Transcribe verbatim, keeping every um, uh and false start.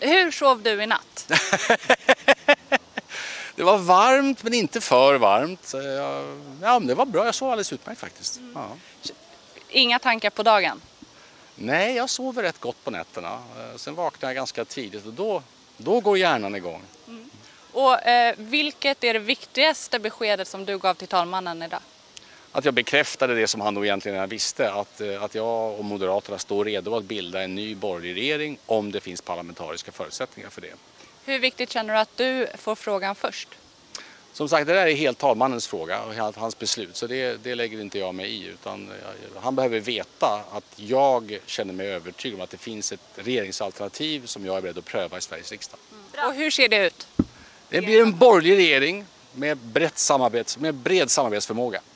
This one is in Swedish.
Hur sov du i natt? Det var varmt men inte för varmt. Ja, men det var bra. Jag sov alldeles utmärkt faktiskt. Mm. Ja. Inga tankar på dagen? Nej, jag sover rätt gott på nätterna. Sen vaknar jag ganska tidigt och då, då går hjärnan igång. Mm. Och eh, vilket är det viktigaste beskedet som du gav till talmannen idag? Att jag bekräftade det som han då egentligen redan visste. Att, att jag och Moderaterna står redo att bilda en ny borgerlig regering om det finns parlamentariska förutsättningar för det. Hur viktigt känner du att du får frågan först? Som sagt, det där är helt talmannens fråga och hans beslut, så det, det lägger inte jag mig i. Utan han behöver veta att jag känner mig övertygad om att det finns ett regeringsalternativ som jag är beredd att pröva i Sveriges riksdag. Mm. Och hur ser det ut? Det blir en borgerlig regering med, brett samarbets, med bred samarbetsförmåga.